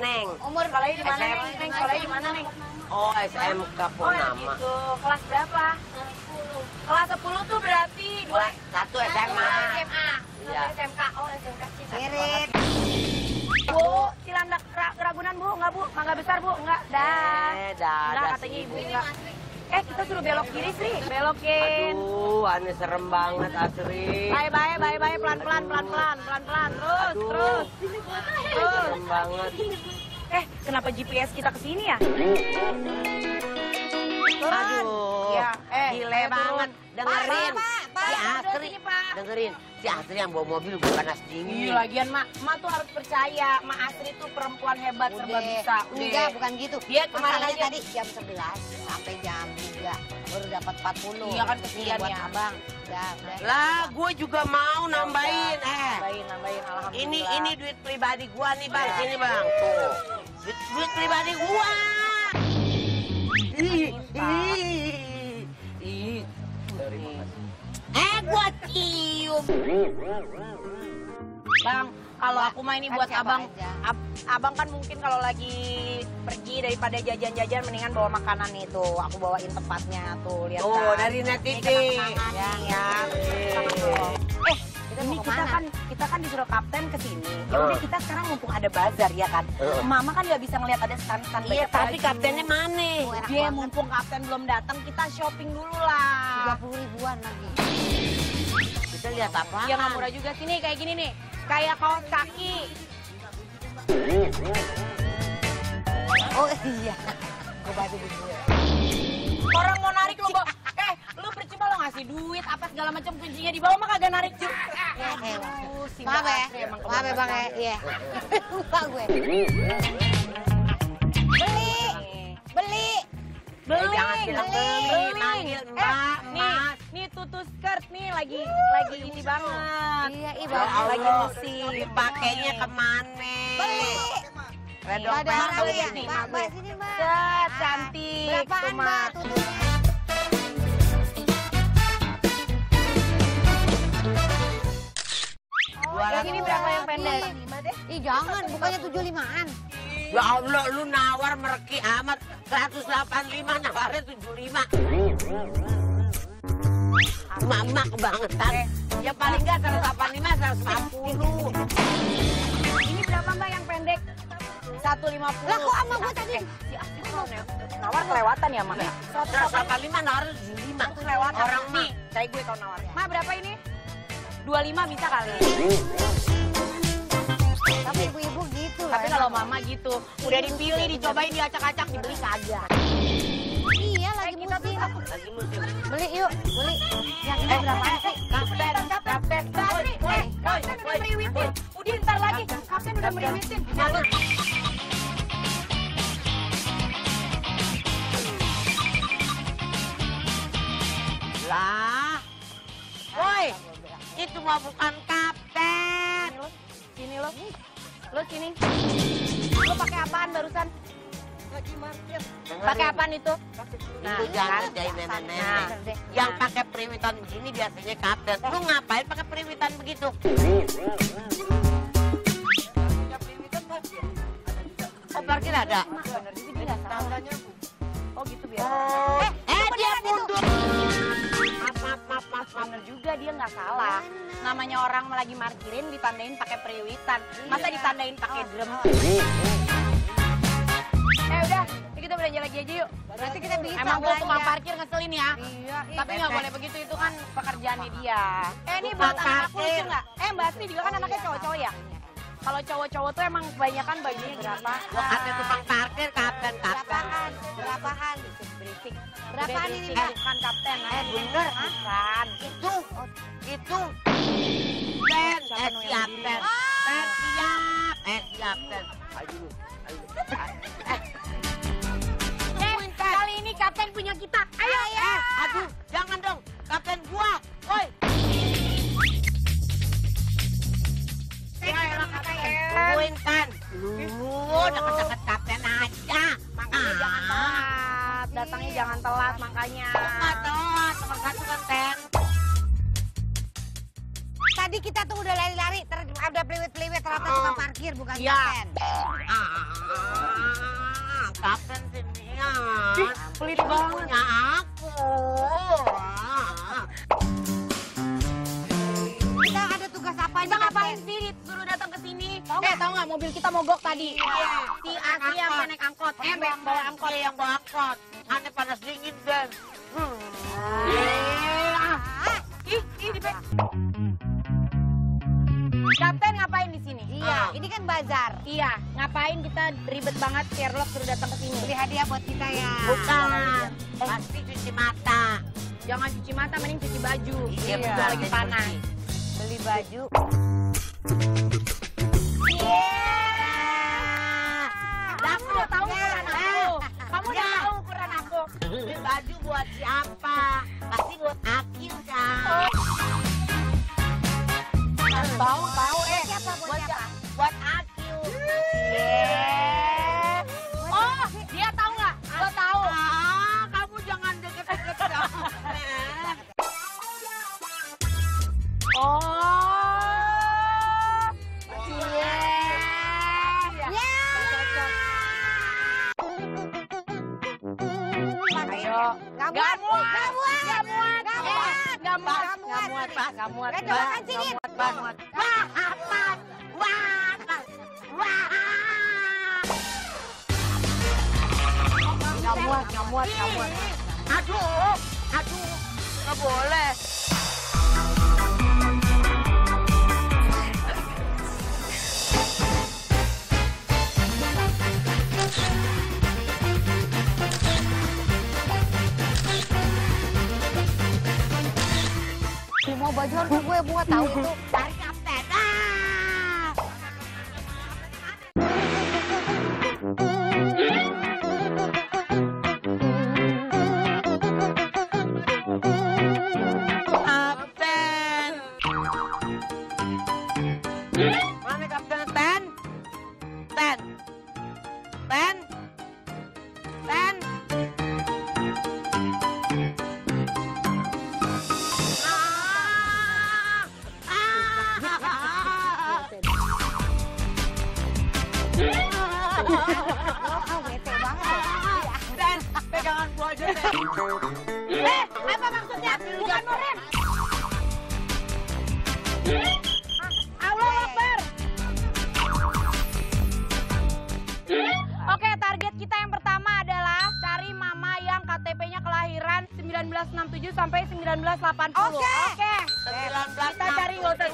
Neng? Umur sekolahnya di mana, Neng? Neng, sekolahnya di mana, Neng? Oh, SMK Oh, Purnama. gitu. Kelas berapa? Kelas 10 tuh berarti dua. Satu SMA. SMA. Iya. SMK. Oh, SMK. Irit. Bu, Cilandak Ragunan, Bu. Enggak, Bu. Mangga Besar, Bu. Enggak. Dah. Dah, Enggak, katanya Ibu enggak. Kita suruh belok kiri, Sri. Belokin. Aduh, aneh serem banget, Asri. Bye, pelan-pelan. Terus, Aduh. terus. Serem banget. Kenapa GPS kita ke sini ya? Aduh, Ya, gile banget. Dengerin. Pak, Si udah Asri, sini, Pak. dengerin. Si Asri yang bawa mobil gue panas dingin. Lagian, Mak tuh harus percaya. Mak Asri tuh perempuan hebat, serba bisa. Enggak, bukan gitu. Dia kemarin Masalahnya aja tadi jam 11 sampai jam 3 baru dapat 40. Iya kan, kesian Buat ya. abang. Udah. Lah, gue juga mau nambahin. Nambahin, alhamdulillah. Ini duit pribadi gua nih, Bang. Sini, Bang. Tuh. Duit pribadi gua. Gua cium. Bang, kalau aku mah ini Kan buat siapa abang. aja. Abang kan mungkin kalau lagi pergi daripada jajan-jajan mendingan bawa makanan itu. Aku bawain tempatnya tuh, lihat Tuh, kan. dari Net Ini TV. kenang-kenangan nih ya. Ini mau kita kan disuruh kapten ke sini. Ya udah kita sekarang mumpung ada bazar ya kan. Mama kan nggak bisa ngelihat ada stand-stand Iya, banyak tapi baju. kaptennya mana? Dia mumpung kapten belum datang, kita shopping dulu lah. 30 ribuan lagi. Kita lihat apa? Ya nggak murah juga sini kayak gini nih. Kayak kaos kaki. Oh iya. Gue baju dulu. Orang mau narik lu, lu percuma lo ngasih duit apa segala macam kuncinya di bawah mah kagak narik juga. Si Maaf Mbak ya. Asri emang Maaf ya Bang ya. Iya. Lupa gue. Beli. Jangan bilang beli, manggil Mbak, Mas. Nih tutus skirt nih lagi ini banget. Iya, Ya Bang. Allah, lagi musim. dipakainya kemana? Beli. Redong Ada Mbak, kali ya? nih. Mbak, sini Mbak. Set, cantik. Berapaan tuh, Mbak? Mak. Tutusnya. Yang ini berapa yang pendek? Ih jangan, bukannya 75-an. Ya Allah, lu nawar mereki amat. 185 nawarnya 75. Mama kebangetan. Ya paling enggak 185, 140. Ini berapa Mbak yang pendek? 150. Lah kok sama gue tadi? Si Asri mau nawar kelewatan ya, Mak? 185 nawarnya 75. Kelewatan. Orang nih, kayak gue kalau nawar. Ma, berapa ini? 25 bisa kali. Tapi ibu-ibu gitu lah. Tapi kalau mama gitu, udah dipilih, dicobain, diacak-acak, dibeli kagak. Iya lagi musim. Lagi musim. Beli yuk, beli. Yang ini berapa sih? Kapten. Mbak Asri, kapten udah meriwitin. Udah ntar lagi, kapten udah meriwitin. Lah. Woi, itu mah bukan kapten. Sini lo. Lo sini. Lo pakai apaan barusan? Pakai apaan itu? Itu jangan jadi nenek-nenek. Yang pakai periwitan begini biasanya kapten. Lu ngapain pakai periwitan begitu? Oh, parkir ada? Bener juga dia nggak salah. Oh gitu biasa. Dia mundur. Maaf. Bener juga dia nggak salah. Namanya orang lagi markirin ditandain pakai periwitan. Masa ditandain pakai drum? Udah, kita belanja lagi aja yuk. Berarti kita bisa Emang gue tukang belanja. parkir ngeselin ya. Iya, Tapi nggak boleh begitu, itu kan pekerjaannya dia. Ini buat Tukang anak-anakku lucu parkir. nggak? Mbak Asri juga kan anaknya cowok-cowok ya? Kalau cowok-cowok tuh emang kebanyakan bajunya berapa? Gua kata tukang parkir, kapten. Berapaan? Berapaan? Berisik. Berapaan Udah ini, berisik, Mbak? bukan kapten. Bener. Bukan. Itu. Ben, siap, Ben. Ben, siap, Ben. Ayo. Kali ini kapten punya kita. Ayo. Aduh, jangan dong. Kapten gua. Woi. Tungguin kan. Lu deket-deket kapten aja. Makanya jangan telat. Datangnya jangan telat makanya. Nggak telat, nomor 1 kapten. Tadi kita tuh udah lari-lari, ada peliwet-peliwet ternyata tukang parkir bukan Iya. kapten. Pelit banget. Punya aku. Kita ada tugas apa Kita ngapain sih disuruh datang ke sini? Tahu nggak mobil kita mogok tadi? Si Asli yang naik angkot. Bawa angkot. Yang bawa angkot. Aneh panas dingin, Ben. Ih, di Kapten ngapain di sini? Iya, ini kan bazar. Iya, ngapain kita ribet banget Sherlock suruh datang ke sini? Beli hadiah buat kita ya. Bukan. Pasti cuci mata. Jangan cuci mata, mending cuci baju. Iya, Betul, lagi panas. Beli baju. Kamu udah tahu ukuran aku. Kamu udah tahu ukuran aku. Beli baju buat siapa? Pasti buat Akil kan? Tahu. Siapa buat siapa? Buat Akil. Oh, dia tahu nggak? Gua tahu. Kamu jangan deket-deket dong. Oh. Iya. Ya. Ayo. Gak Gak muat. muat. Gak muat. Gak muat. Gak muat. Redokan sini. Gak muat. Wah, apa? Wah, wah. Gak muat. Aduh, nggak boleh. Mau baju harus gue buat tahu itu. Cari kapten. Kapten. Mana kapten Ten? Ten. Ten. Ten. Ah, bete banget. Dan pegangan gua aja deh. Apa maksudnya? Bukan mau rem. Allah Akbar. Oke, target kita yang pertama adalah cari mama yang KTP-nya kelahiran 1967 sampai 1980. Oke. Kita cari, gak usah